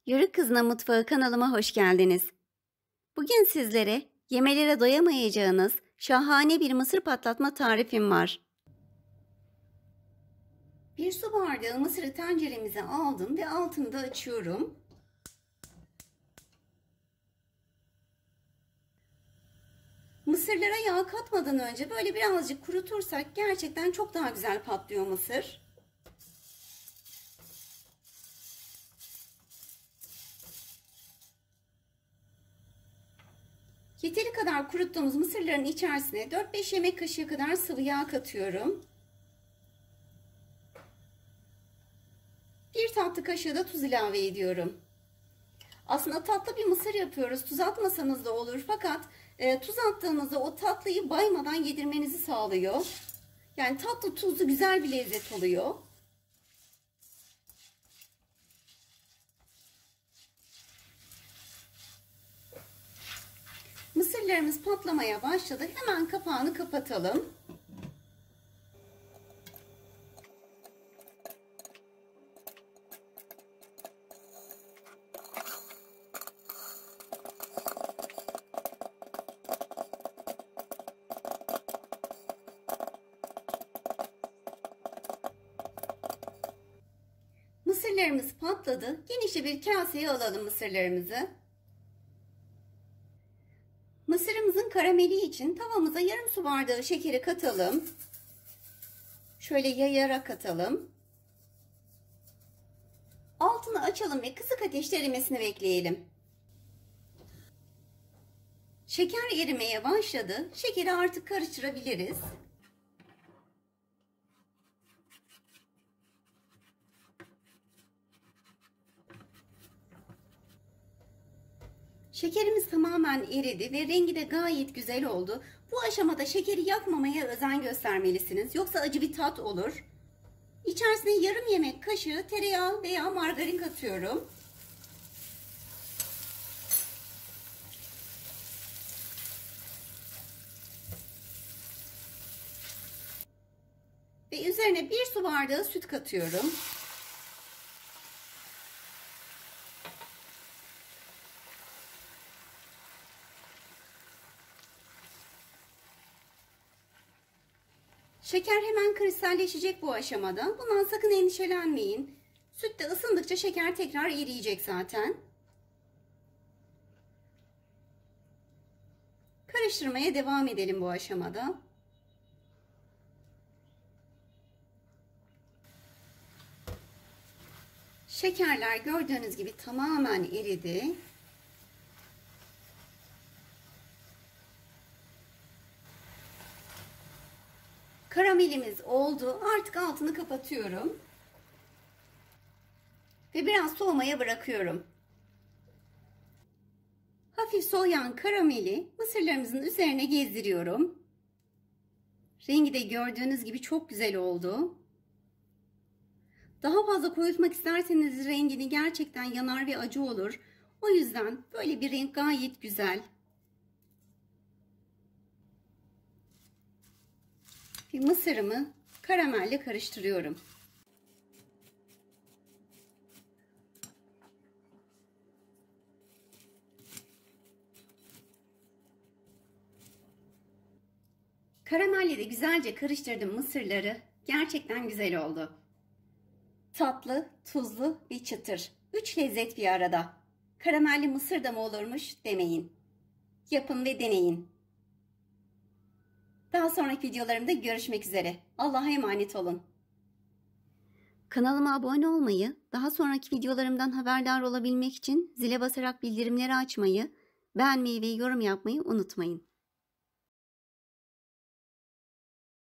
Yörük Kızına Mutfağı kanalıma hoş geldiniz. Bugün sizlere yemelere doyamayacağınız şahane bir mısır patlatma tarifim var. Bir su bardağı mısırı tenceremize aldım ve altını da açıyorum. Mısırlara yağ katmadan önce böyle birazcık kurutursak gerçekten çok daha güzel patlıyor mısır. Yeteri kadar kuruttuğumuz mısırların içerisine 4-5 yemek kaşığı kadar sıvı yağ katıyorum. 1 tatlı kaşığı da tuz ilave ediyorum. Aslında tatlı bir mısır yapıyoruz. Tuz atmasanız da olur. Fakat tuz attığınızda o tatlıyı baymadan yedirmenizi sağlıyor. Yani tatlı tuzlu güzel bir lezzet oluyor. Mısırlarımız patlamaya başladı. Hemen kapağını kapatalım. Mısırlarımız patladı. Genişçe bir kaseye alalım mısırlarımızı. Mısırımızın karameli için tavamıza yarım su bardağı şekeri katalım. Şöyle yayarak katalım. Altını açalım ve kısık ateşte erimesini bekleyelim. Şeker erimeye başladı. Şekeri artık karıştırabiliriz. Şekerimiz tamamen eridi ve rengi de gayet güzel oldu. Bu aşamada şekeri yakmamaya özen göstermelisiniz. Yoksa acı bir tat olur. İçerisine yarım yemek kaşığı tereyağı veya margarin katıyorum. Ve üzerine 1 su bardağı süt katıyorum. Şeker hemen kristalleşecek bu aşamada. Bundan sakın endişelenmeyin. Süt de ısındıkça şeker tekrar eriyecek zaten. Karıştırmaya devam edelim bu aşamada. Şekerler gördüğünüz gibi tamamen eridi. Karamelimiz oldu. Artık altını kapatıyorum. Ve biraz soğumaya bırakıyorum. Hafif soğuyan karameli mısırlarımızın üzerine gezdiriyorum. Rengi de gördüğünüz gibi çok güzel oldu. Daha fazla koyutmak isterseniz rengini gerçekten yanar ve acı olur. O yüzden böyle bir renk gayet güzel. Bir mısırımı karamelle karıştırıyorum. Karamelle de güzelce karıştırdım mısırları. Gerçekten güzel oldu. Tatlı, tuzlu ve çıtır. 3 lezzet bir arada. Karamelli mısır da mı olurmuş demeyin. Yapın ve deneyin. Daha sonraki videolarımda görüşmek üzere. Allah'a emanet olun. Kanalıma abone olmayı, daha sonraki videolarımdan haberdar olabilmek için zile basarak bildirimleri açmayı, beğenmeyi ve yorum yapmayı unutmayın.